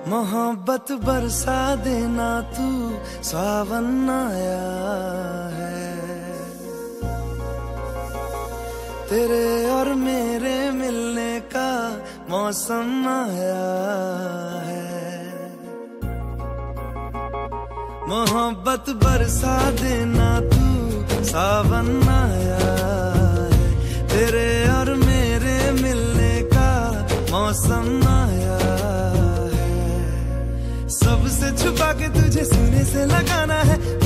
मोहब्बत बरसा देना तू, सावन आया है। तेरे और मेरे मिलने का मौसम आया है। मोहब्बत बरसा देना तू, सावन आया है। तेरे और मेरे मिलने का मौसम आया है। सबसे छुपा के तुझे सीने से लगाना है।